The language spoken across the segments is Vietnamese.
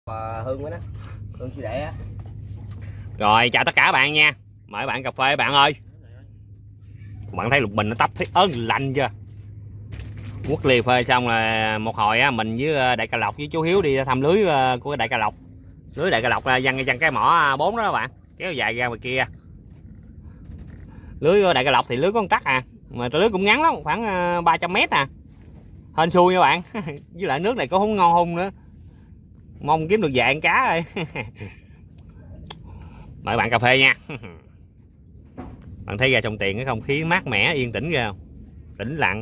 Hương đó, Hương sư đệ á. Rồi chào tất cả các bạn nha. Mời bạn cà phê bạn ơi. Bạn thấy lục bình nó tấp thấy ớn lạnh chưa? Quất ly phê xong là một hồi á, mình với đại ca lộc với chú Hiếu đi thăm lưới của đại ca lộc. Lưới đại ca lộc văng cái mỏ 4 đó các bạn, kéo dài ra ngoài kia. Lưới đại ca lộc thì lưới có 1 tắc à, mà lưới cũng ngắn lắm, khoảng 300 m à. Hên xui nha bạn. Với lại nước này cũng không ngon hung nữa. Mong kiếm được vài con cá rồi. Mời bạn cà phê nha. Bạn thấy ra sông Tiền cái không khí mát mẻ yên tĩnh ghê không? Tĩnh lặng.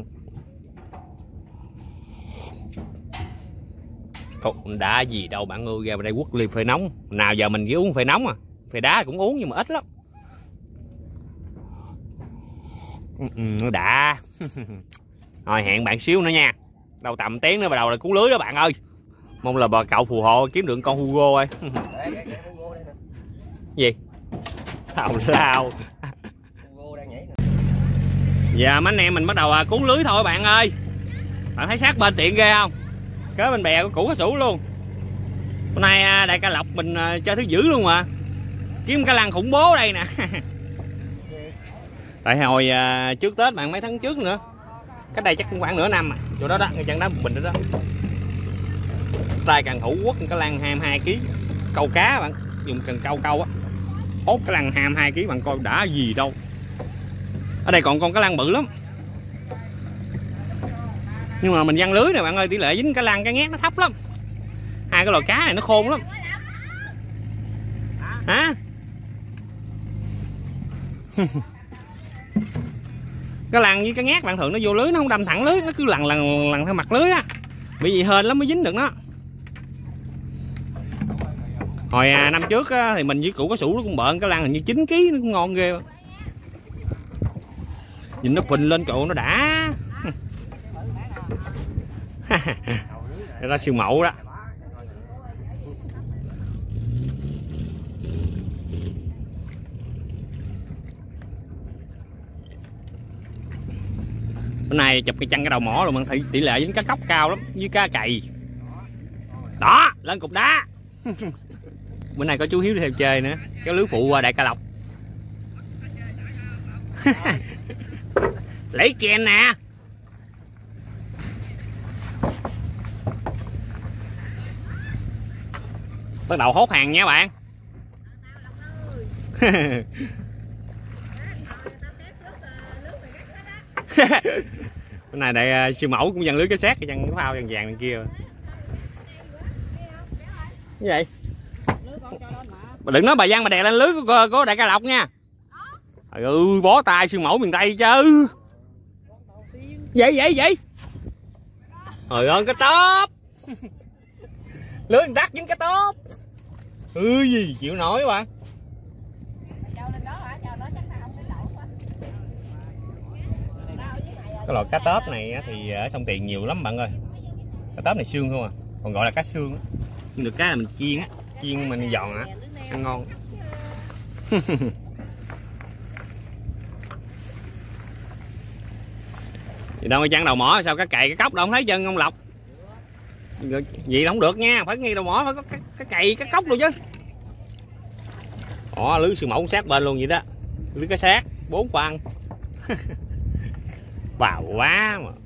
Đã gì đâu bạn ơi, ra đây quất ly phê nóng. Nào giờ mình chỉ uống phê nóng à, phê đá cũng uống nhưng mà ít lắm. Nó đã. Rồi hẹn bạn xíu nữa nha. Đâu tầm tiếng nữa bắt đầu là cuốn lưới đó bạn ơi. Mong là bà cậu phù hộ kiếm được con Hugo ơi. Gì? Tào lao. Giờ mấy anh em mình bắt đầu cuốn lưới thôi bạn ơi. Bạn thấy sát bên tiện ghê không? Kế bên bè của củ cá sủ luôn. Hôm nay đại ca lộc mình chơi thứ dữ luôn mà. Kiếm cái lăng khủng bố đây nè. Tại hồi trước Tết bạn, mấy tháng trước nữa. Cách đây chắc cũng khoảng nửa năm à. Chỗ đó đó, ngay chân đá bình đó đó. Tay càng thủ quất cái lăng 22 kg. Câu cá bạn, dùng cần câu á. Hốt cái lăng 22 kg bạn coi đã gì đâu. Ở đây còn con cá lăng bự lắm. Nhưng mà mình văng lưới nè bạn ơi, tỷ lệ dính cá lăng cá ngát nó thấp lắm. Hai cái loài cá này nó khôn lắm. Hả? Cái lăng với cái ngát bạn thường nó vô lưới nó không đâm thẳng lưới, nó cứ lần theo mặt lưới á. Bị gì hên lắm mới dính được nó. Hồi năm trước á, thì mình với cụ cá sủ nó cũng bợn cái lăng hình như 9 kg, nó cũng ngon ghê. Nhìn nó phình lên cậu nó đã. Đây là siêu mẫu đó. Bữa nay chụp cái chân cái đầu mỏ luôn, bạn tỷ lệ dính cá cóc cao lắm với cá cày. Đó, lên cục đá. Bữa nay có chú Hiếu đi theo chơi nữa, kéo lưới phụ qua đại ca lộc. Lấy kèn nè. Bắt đầu hốt hàng nha bạn. Bữa nay đại siêu mẫu cũng dàn lưới cái xác cái chân cái phao vàng vàng bên kia. Cái vậy? Bà đừng nói bà Văn bà đè lên lưới của đại ca lộc nha. Ừ, bó tay siêu mẫu miền Tây chứ. Vậy. Trời ơi cái tớp. Lưới đắt dính cái tớp. Gì chịu nổi các bạn. Cái loại cá tớp này thì ở sông Tiền nhiều lắm bạn ơi. Cá tớp này xương không à, còn gọi là cá xương á. Nhưng được cái là mình chiên á, chiên mình giòn á, ăn ngon. Thì đâu chăn đầu mỏ sao cá cày cá cóc đâu không thấy chân ông Lộc. Vậy không được nha, phải ngay đầu mỏ phải có cá cày cá cóc luôn chứ. Ồ, lưới siêu mẫu sát bên luôn vậy đó. Lưới cá sát 4 con. Bào quá mà.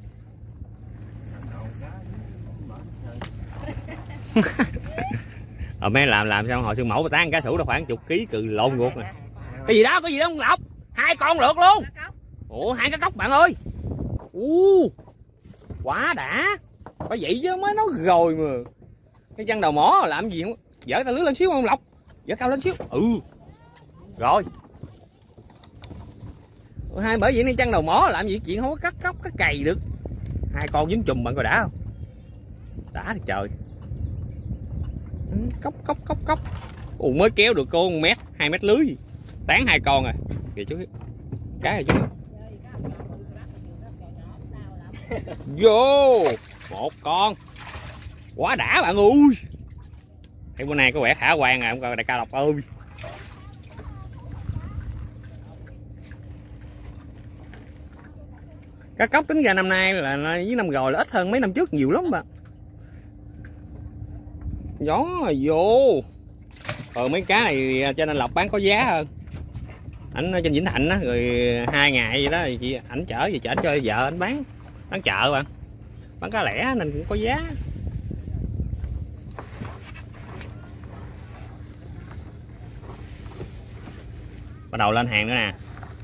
Mấy làm sao hồi siêu mẫu tán cá sủ đâu khoảng 10 kg cừ lộn ruột nè. Cái gì đó ông Lộc, 2 con lượt luôn. Ủa 2 cá cóc bạn ơi. Quá đã. Phải vậy chứ mới nói rồi mà. Cái chân đầu mỏ làm gì không? Dở ta lưới lên xíu không Lộc? Dở cao lên xíu. Rồi. Bởi vậy nên chân đầu mỏ làm gì chuyện không có cắt cóc cái cày được. 2 con dính chùm bạn coi đã không? Đã thì trời. Cóc. Mới kéo được cô 1 mét, 2 mét lưới gì. Tán 2 con rồi. Kìa chú. Cái này chú. Vô 1 con. Quá đã bạn ơi. Cái bữa nay có vẻ khả quan à, không coi đại ca lộc ơi. Cá cóc tính ra năm nay là với năm rồi là ít hơn mấy năm trước nhiều lắm bạn. Gió vô. Mấy cá này trên anh Lộc bán có giá hơn. Ảnh trên Vĩnh Thạnh á, rồi 2 ngày vậy đó thì chị ảnh chở về chở cho vợ ảnh bán chợ bạn. Bán cá lẻ nên cũng có giá. Bắt đầu lên hàng nữa nè.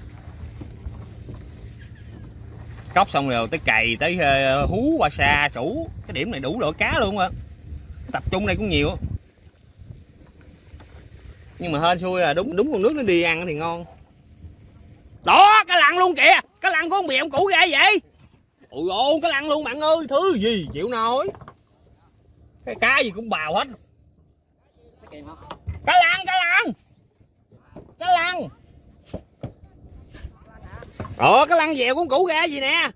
Cóc xong rồi tới cày, tới hú, qua sa, sủ. Cái điểm này đủ loại cá luôn á. Tập trung đây cũng nhiều. Nhưng mà hên xui là đúng con nước nó đi ăn thì ngon. Đó, cá lăng luôn kìa. Cá lăng của ông bị ông cũ ra vậy. Ôi ôi, cá lăng luôn bạn ơi. Thứ gì chịu nổi. Cái cá gì cũng bào hết. Cá lăng. Cá lăng dèo của ông cũ ra gì nè.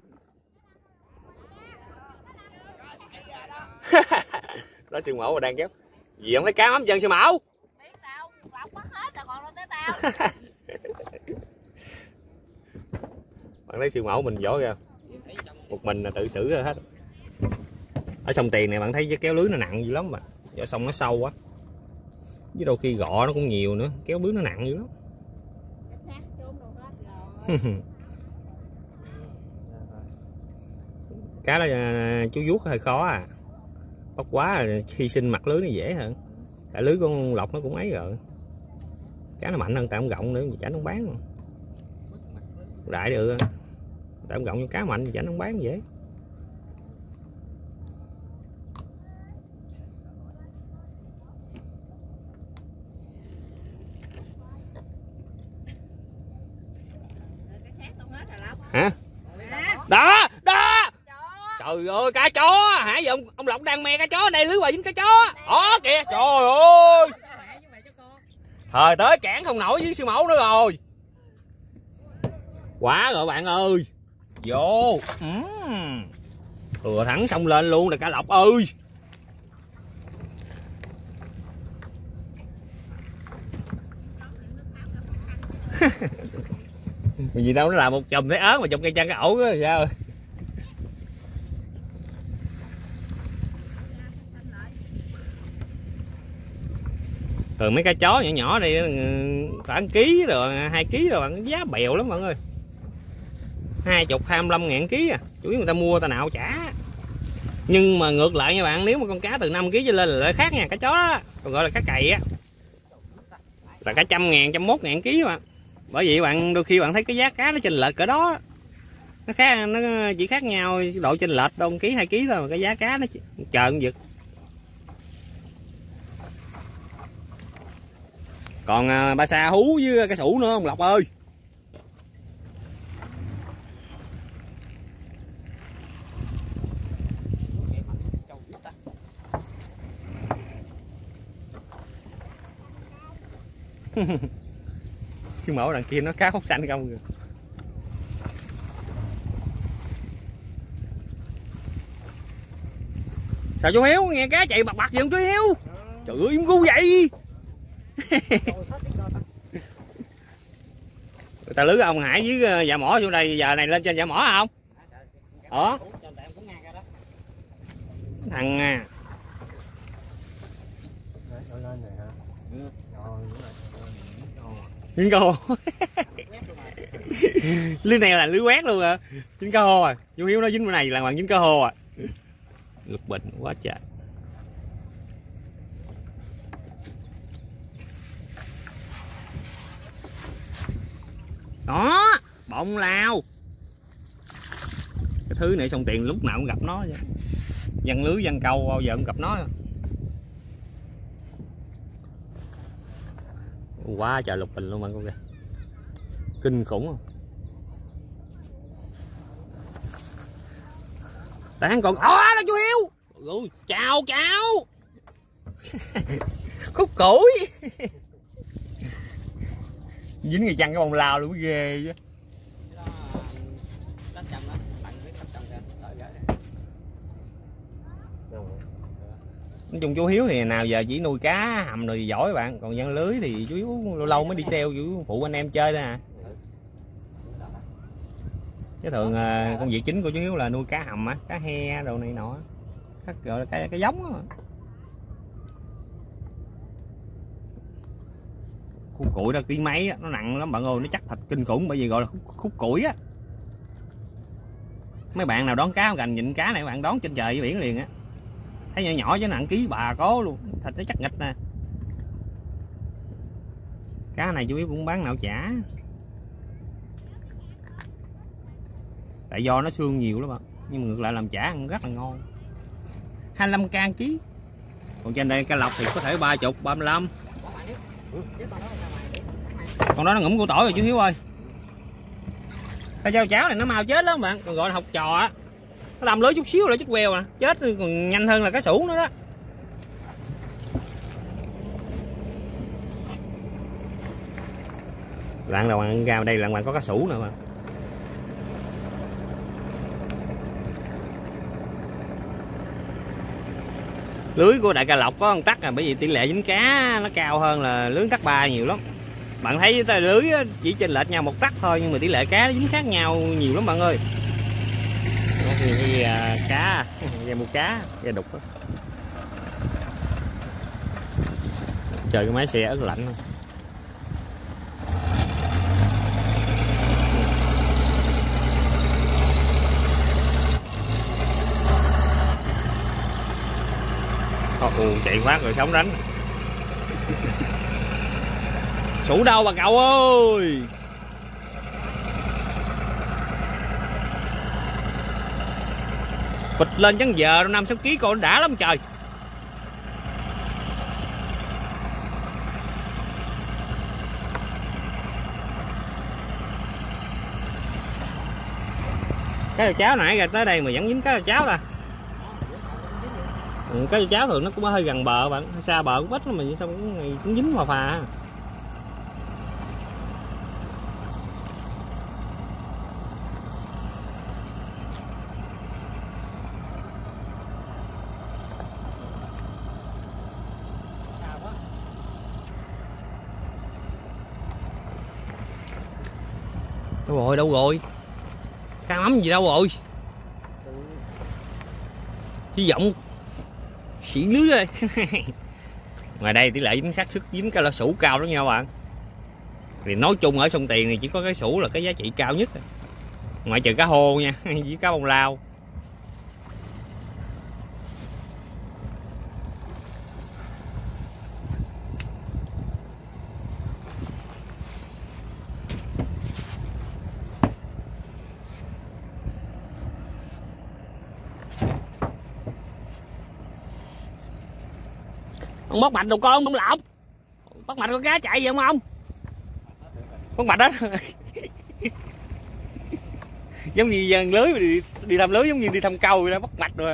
Đó sư mẫu mà đang kéo. Gì không thấy cá mắm chân sư mẫu? Biết đâu, lọc bắt hết rồi còn đâu tới tao. Bạn thấy sư mẫu mình giỏi kìa. Một mình là tự xử hết. Ở sông Tiền này bạn thấy cái kéo lưới nó nặng dữ lắm mà. Ở sông nó sâu quá. Với đôi khi gọ nó cũng nhiều nữa, kéo lưới nó nặng dữ lắm. Cá đó chú vuốt hơi khó à. Bắt quá hy sinh mặt lưới nó dễ hơn. Tại lưới con Lộc nó cũng ấy rồi. Cá nó mạnh hơn tại ông gọng nữa, chả nó bán mà. Đại được. Tại ông gọng cho cá mạnh chả nó bán dễ. Hả? Đó. Trời ơi, cá chó hả? Giờ ông Lộc đang me cá chó đây, lưới hoài dính cá chó. Đó kìa, trời ơi. Thời tới cản không nổi với sư mẫu nữa rồi. Quá rồi bạn ơi. Vô. Thẳng xong lên luôn là cá Lộc ơi. Gì đâu, nó làm một chùm thấy ớt mà chùm cây chăn cái ổ đó thì sao? Thường mấy cá chó nhỏ nhỏ đây khoảng 1 ký rồi 2 ký rồi bạn, giá bèo lắm bạn ơi. 25 ngàn ký à, chủ yếu người ta mua ta nào trả. Nhưng mà ngược lại nha bạn, nếu mà con cá từ 5 kg trở lên là lại khác nha, cá chó đó, còn gọi là cá cày á, là cả 100.000, 101 ngàn ký mà. Bởi vậy bạn đôi khi bạn thấy cái giá cá nó chênh lệch cỡ đó, nó khác, nó chỉ khác nhau độ chênh lệch đâu 1 kg 2 kg thôi mà cái giá cá nó trợn giật. Còn ba sa hú với cá sủ nữa ông Lộc ơi. Cái mẫu đằng kia nó cá hốc xanh không kìa. Sao chú Hiếu nghe cá chạy bạc bạc vậy chú Hiếu? Trời ơi im gu vậy. Người ta lưới ông Hải với dạ mỏ vô đây, giờ này lên trên dạ mỏ không? Thằng à. Dính câu. Lưới này là lưới quét luôn à. Dính cá hô à. Chú Hiếu nói dính bữa này là bạn dính cá hô à. Lục bình quá trời. Đó, bọng lao. Cái thứ này sông Tiền lúc nào cũng gặp nó vậy. Văng lưới văng câu bao giờ cũng gặp nó. Quá trời lục bình luôn bạn con kìa. Kinh khủng không? Đang còn đó chú Hiếu. Ôi, chào cháu. Khúc củi. Dính người chăn cái bông lao luôn mới ghê chứ. Nói chung chú Hiếu thì nào giờ chỉ nuôi cá hầm rồi giỏi bạn, còn văng lưới thì chú Hiếu lâu lâu mới đi theo chú phụ anh em chơi thôi à. Chứ thường công việc chính của chú Hiếu là nuôi cá hầm á, cá he đồ này nọ, gọi là cái giống á. khúc củi đó ký mấy á, nó nặng lắm bạn ơi, nó chắc thịt kinh khủng, bởi vì gọi là khúc củi á. Mấy bạn nào đón cá gành nhịn cá này bạn đón trên trời với biển liền á, thấy nhỏ nhỏ chứ nặng ký bà có luôn, thịt nó chắc nghịch nè. Cá này chủ yếu cũng bán nạo chả, tại do nó xương nhiều lắm bạn, nhưng mà ngược lại làm chả ăn rất là ngon. 25k ký. Còn trên đây cá lọc thì có thể 30, 35. Còn đó nó ngủm củ tỏi rồi chú Hiếu ơi. Cá chao cháo này nó mau chết lắm bạn, còn gọi là học trò á, nó đâm lưới chút xíu là chết queo nè, chết còn nhanh hơn là cá sủ nữa đó. Lặn là bạn ra đây là bạn có cá sủ nữa mà. Lưới của đại ca lộc có con tắc, bởi vì tỷ lệ dính cá nó cao hơn là lưới tắc ba nhiều lắm. Bạn thấy lưới chỉ chênh lệch nhau một tắc thôi, nhưng mà tỷ lệ cá nó dính khác nhau nhiều lắm bạn ơi. Thì cá ra một cá ra đục đó. Trời cái máy xe ớt lạnh không. Chạy phát rồi sống đánh. Sủ đâu bà cậu ơi. Phịch lên chắn giờ 5-6 kg con đã lắm trời. Cái cháo nãy ra tới đây mà vẫn dính cái cháo ta. Cái cháo thường nó cũng hơi gần bờ bạn, xa bờ cũng ít lắm mà sao cũng dính vào phà. Đâu rồi? Cá mắm gì đâu rồi? Hy vọng xỉ lưới ơi. Ngoài đây tỷ lệ dính xác sức dính cá sủ cao đó nha bạn. Thì nói chung ở sông Tiền này chỉ có cái sủ là cái giá trị cao nhất, ngoại trừ cá hô nha, với cá bông lao. Ông bắt mạch đâu con, ông lọc. Bắt mạch con cá chạy vậy không ông? Bắt mạch đó. Giống như dàn lưới mà đi thăm lưới giống như đi thăm câu vậy đó, bắt mạch rồi.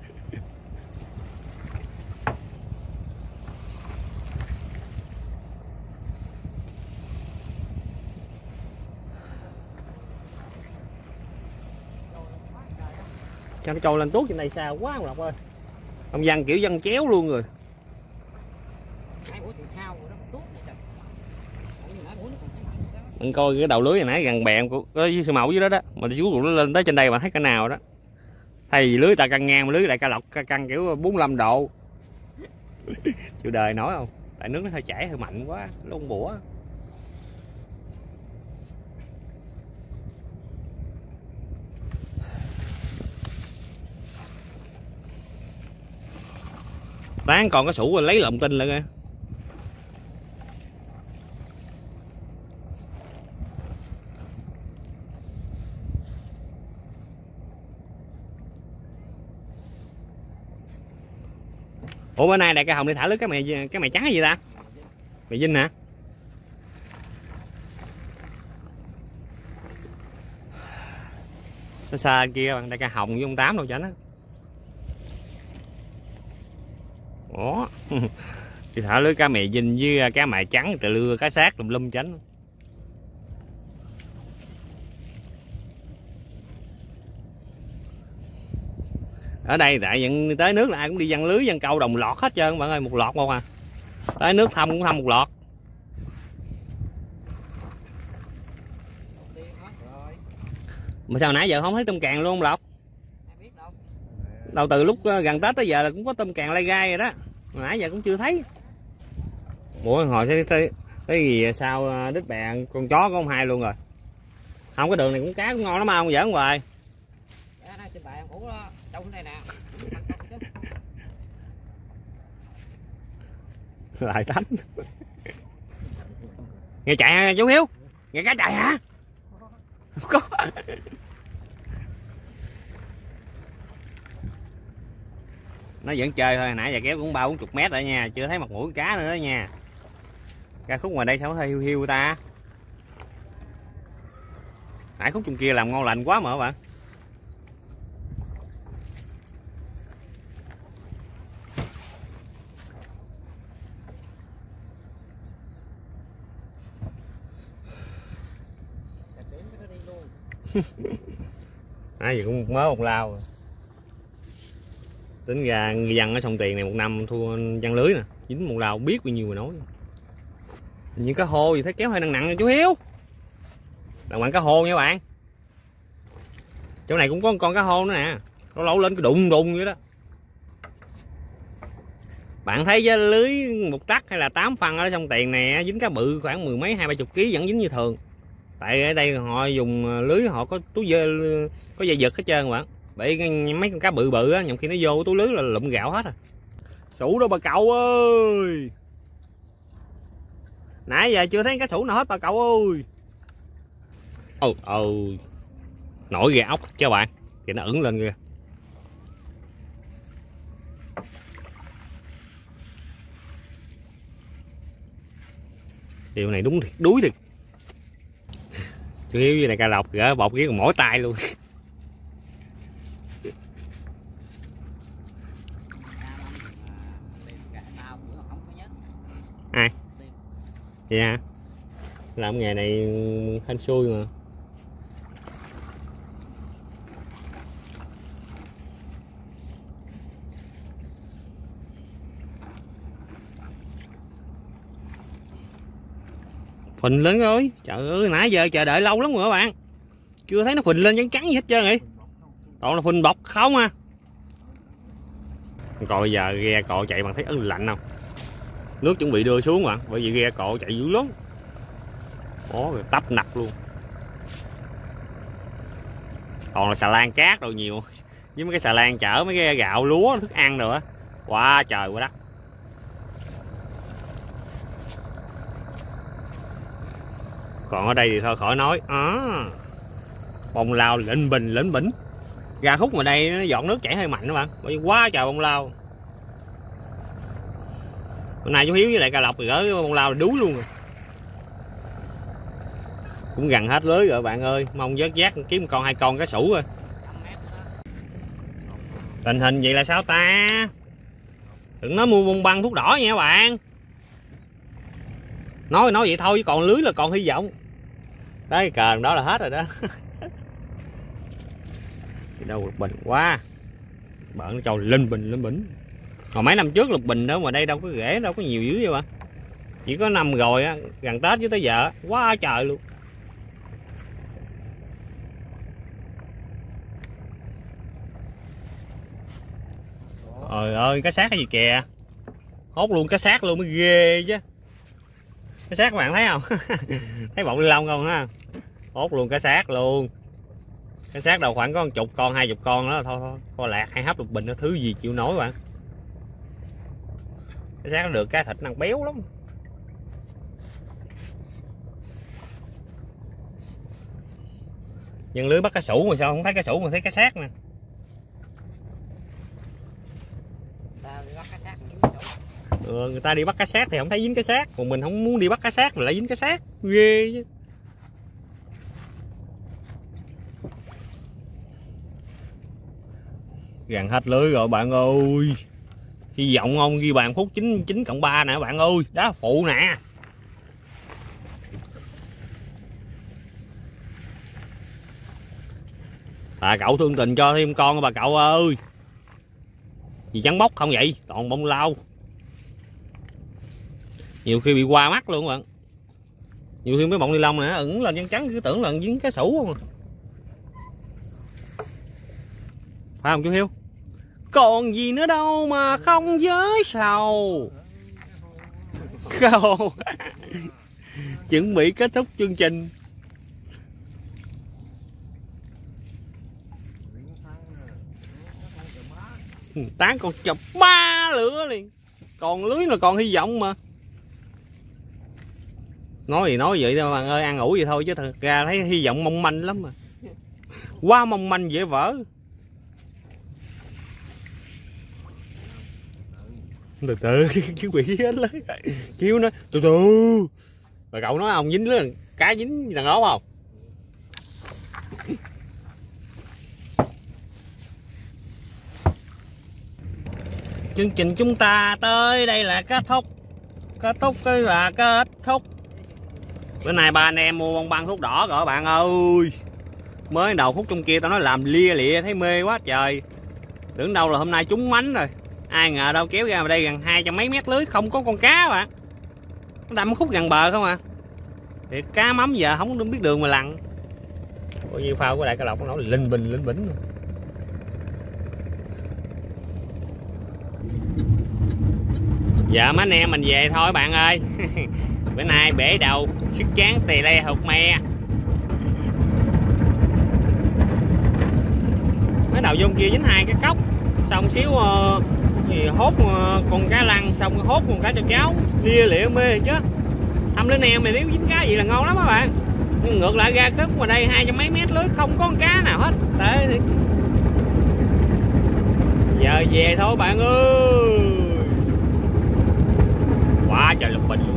Cho nó trôi lên tuốt trên đây xa quá ông Lộc ơi. Ông Văn kiểu Văn chéo luôn rồi. Mình coi cái đầu lưới này nãy gần bè với sư mẫu dưới đó đó, mà chú nó lên tới trên đây mà thấy cái nào đó. Thay vì lưới ta căng ngang mà lưới đại ca lộc căng kiểu 45 độ. Chịu đời nói không? Tại nước nó hơi chảy hơi mạnh quá, lông bủa. Tán còn cái sủ rồi lấy lồng tinh lại kìa. Ủa bữa nay đại ca Hồng đi thả lưới cái mày trắng hay gì ta? Mày Vinh hả? Xa xa kia đại ca Hồng với ông Tám đâu chảnh á. Ủa. Đi thả lưới cá mè Vinh với cá mè trắng từ lưa cá sát tùm lum chảnh. Ở đây tại vẫn tới nước là ai cũng đi giăng lưới giăng câu đồng lọt hết trơn bạn ơi, một lọt không à. Tới nước thăm cũng thăm một lọt. Mà sao nãy giờ không thấy tôm càng luôn không Lộc? Đâu từ lúc gần Tết tới giờ là cũng có tôm càng lai gai rồi đó, mà nãy giờ cũng chưa thấy. Ủa hồi Cái gì sao đít bè con chó có 2 luôn rồi. Không, cái đường này cũng cá cũng ngon lắm không, giỡn hoài. Lại tánh. Nghe chạy hả chú Hiếu? Nghe cá chạy hả? Không có. Nó vẫn chơi thôi, nãy giờ kéo cũng 30-40 mét rồi nha, chưa thấy mặt mũi cá nữa đó nha. Ra khúc ngoài đây sao hơi hiu hiu ta. Nãy khúc trong kia làm ngon lành quá mà các bạn. Nãy giờ cũng mới một lao. Tính ra ngư dân ở sông Tiền này một năm thua văn lưới nè, dính một lao biết bao nhiêu mà nói. Những cá hô gì thấy kéo hơi nặng nặng rồi chú Hiếu. Là bạn cá hô nha bạn. Chỗ này cũng có con cá hô nữa nè, lâu lâu lên cái đụng đụng vậy đó. Bạn thấy với lưới một tắc hay là 8 phân ở sông Tiền này dính cá bự khoảng 10 mấy 20-30 kg vẫn dính như thường. Tại ở đây họ dùng lưới họ có túi dơ, có dây giật hết trơn bạn. Bởi mấy con cá bự bự á, nhầm khi nó vô túi lưới là lụm gạo hết à. Sủ đâu bà cậu ơi. Nãy giờ chưa thấy cá sủ nào hết bà cậu ơi. Nổi ghê ốc cho bạn. Thì nó ửng lên kìa. Điều này đúng thiệt, đuối thiệt. Chú Hiếu với này cá lọc gỡ bột với còn mỏi tay luôn. Ai? Vậy hả? Làm nghề này hên xui mà. Phình lên rồi. Trời ơi, nãy giờ chờ đợi lâu lắm rồi các bạn. Chưa thấy nó phình lên trắng trắng gì hết trơn vậy. Toàn là phình bọc không à. Còn bây giờ ghe cọ chạy bằng thấy ớn lạnh không? Nước chuẩn bị đưa xuống mà, bởi vì ghe cọ chạy dữ lắm. Ó rồi tấp nặc luôn. Còn là xà lan cát đồ nhiều. Với mấy cái xà lan chở mấy cái gạo lúa thức ăn rồi á. Quá trời quá đất. Còn ở đây thì thôi khỏi nói. Bông lao lĩnh bỉnh. Ra khúc ngoài đây nó dọn nước chảy hơi mạnh các bạn. Bởi vì quá trời bông lao. Hôm nay chú Hiếu với lại cá lọc thì gỡ bông lao là đuối luôn rồi. Cũng gần hết lưới rồi bạn ơi. Mong vớt vát kiếm một con 2 con cá sủ rồi. Tình hình vậy là sao ta? Đừng nói mua bông băng thuốc đỏ nha các bạn. Nói vậy thôi chứ còn lưới là còn hy vọng. Tới cờ đó là hết rồi đó. Đâu lục bình quá. Bạn nó cho lên bình. Còn mấy năm trước lục bình đó mà đây đâu có rễ đâu có nhiều dữ vậy bạn. Chỉ có năm rồi á, gần Tết với tới giờ quá trời luôn. Trời ơi, cá xác cái gì kìa. Hốt luôn cá xác luôn mới ghê chứ. Cá xác các bạn thấy không? Thấy bọng ni lông không ha? Hốt luôn cá xác luôn. Cá xác đầu khoảng có 10 con 20 con đó thôi. Kho lạc hay hấp lục bình nó thứ gì chịu nổi bạn. Cá xác nó được cá thịt năng béo lắm. Dân lưới bắt cá sủ mà sao không thấy cá sủ mà thấy cá xác nè. Người ta đi bắt cá xác thì không thấy dính cá xác, còn mình không muốn đi bắt cá xác mà lại dính cá xác, ghê chứ. Gần hết lưới rồi bạn ơi. Hy vọng không ghi bàn phút 9+3 nè bạn ơi, đá phụ nè. Cậu thương tình cho thêm con bà cậu ơi. Gì trắng bóc không vậy, toàn bông lau. Nhiều khi bị qua mắt luôn bạn. Nhiều khi mấy bọng ni lông này nó ửng lên trắng trắng cứ tưởng là dính cá sủ không à. Phải không chú Hiếu? Còn gì nữa đâu mà không với sầu. Câu. chuẩn bị kết thúc chương trình. Tán còn chụp 3 lửa liền, còn lưới là còn hy vọng mà. Nói gì nói vậy thôi bạn ơi, ăn ủi vậy thôi chứ thật ra thấy hy vọng mong manh lắm mà, quá mong manh dễ vỡ. Từ từ chứ bị hết lấy chiếu nó từ từ. Rồi cậu nói ông dính lưới cá dính đằng đó không? Chương trình chúng ta tới đây là kết thúc cái là kết thúc. Bữa nay ba anh em mua bông băng thuốc đỏ rồi bạn ơi. Mới đầu phút trong kia tao nói làm lia lịa thấy mê quá trời, tưởng đâu là hôm nay trúng mánh rồi. Ai ngờ đâu kéo ra đây gần 200 mấy mét lưới không có con cá bạn, nó đâm khúc gần bờ không à. Thì cá mắm giờ không biết đường mà lặn. Có nhiêu phao của đại cá lộc nó linh bỉnh. Giờ mấy anh em mình về thôi bạn ơi. Bữa nay bể đầu sức chán tì le hụt me. Mới đầu vô kia dính 2 cái cốc, xong xíu hốt con cá lăng, xong hốt con cá cho cháu lia lịa mê chứ. Thăm lưới neo này nếu dính cá gì là ngon lắm các bạn. Nhưng ngược lại ra cất ngoài đây 200 mấy mét lưới không có con cá nào hết. Đấy thì... giờ về thôi bạn ơi. Quá trời lục bình luôn.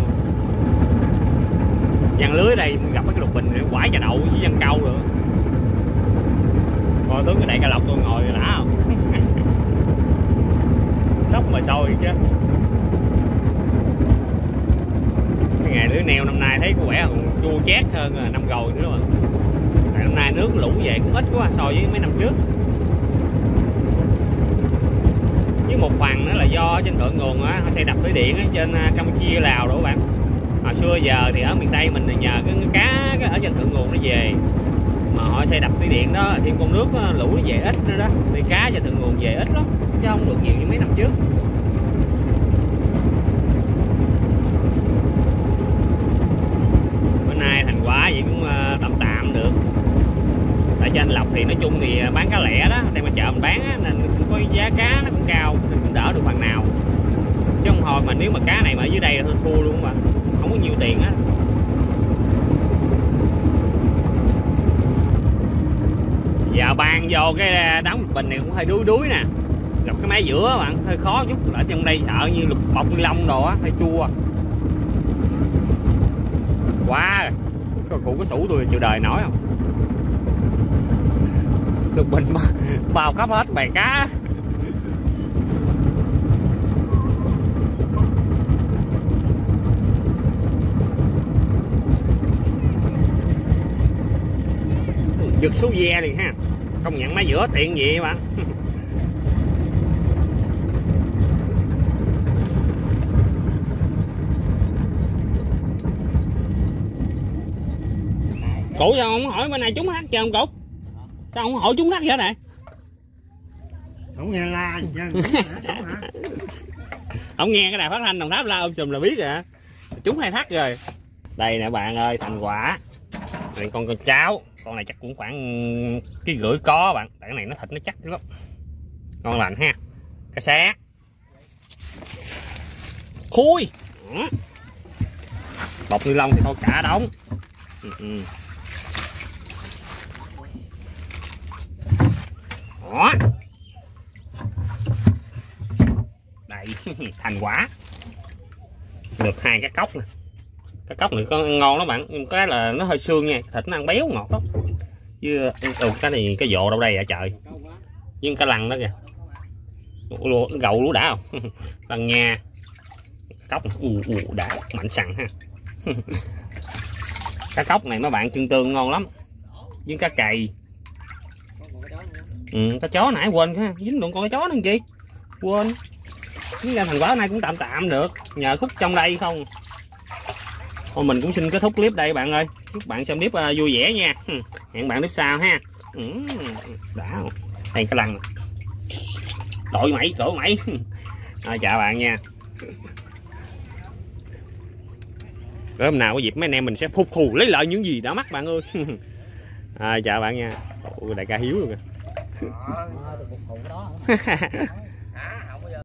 Giăng lưới đây gặp mấy cái lục bình quải trà đậu với giăng câu nữa. Coi tướng cái đại cá lộc tôi ngồi đã không? Sốc mà sôi chứ. Cái ngày lưới neo năm nay thấy có vẻ còn chua chát hơn năm rồi nữa mà. Tại năm nay nước lũ về cũng ít quá so với mấy năm trước. Với một phần nữa là do trên thượng nguồn á, họ xây đập thủy điện á, trên Campuchia, Lào đó các bạn. Hồi xưa giờ thì ở miền Tây mình nhờ cái cá ở trên thượng nguồn nó về, mà họ xây đập thủy điện đó thêm con nước đó, lũ nó về ít nữa đó, thì cá trên thượng nguồn về ít lắm chứ không được nhiều như mấy năm trước. Bữa nay thành quả vậy cũng tạm được. Tại trên Lộc thì nói chung thì bán cá lẻ đó, đem qua chợ mình bán á, nên cũng có giá cá nó cũng cao nên cũng đỡ được phần nào. Chứ không thôi mà nếu mà cá này mà ở dưới đây thôi thua luôn mà, không có nhiều tiền á. Giờ ban vô cái đóng lục bình này cũng hơi đuối nè, gặp cái máy giữa bạn hơi khó chút. Ở trong đây sợ như lục bọc ni lông đồ á, hơi chua quá. Cụ có sủ tôi chịu đời nổi không? Lục bình bao khắp hết bè cá. Giật số ve liền ha, công nhận máy giữa tiện gì bạn. Cụ sao không hỏi bên này trúng thắt chưa không cụ? Sao không hỏi trúng thắt vậy này? Không nghe la gì chứ. Không nghe cái đài phát thanh Đồng Tháp la chùm là biết rồi. Trúng 2 thắt rồi. Đây nè bạn ơi, thành quả. Này con cháo, con này chắc cũng khoảng 1,5 kg có bạn. Tại cái này nó thịt nó chắc lắm. Ngon lành ha. Cá xé. Khui. Bọc ni lông thì thôi cả đống. Đó. Đây, thành quả. Được 2 cái cốc nè. Cái cốc này có ngon lắm bạn, nhưng cái là nó hơi xương nha, thịt nó ăn béo ngọt lắm. Với cái này cái vồ đâu đây vậy trời. với cái lăng đó kìa, gầu lúa đã không? Lăng nha, cốc đã mạnh sẵn ha. Cá cốc này mấy bạn chân tương ngon lắm, với cá cày. Cá chó nãy quên ha, dính đụng con cá chó nữa chị, quên. Với ra thành quả này cũng tạm tạm được, nhờ khúc trong đây không. Thôi mình cũng xin kết thúc clip đây bạn ơi, chúc bạn xem clip vui vẻ nha. Hẹn bạn clip sau ha. Đã đây cái lăng đổi mày chào bạn nha. Rồi hôm nào có dịp mấy anh em mình sẽ phục thù lấy lại những gì đã mất bạn ơi. Chào bạn nha. Ôi, đại ca Hiếu luôn kìa. Không bao giờ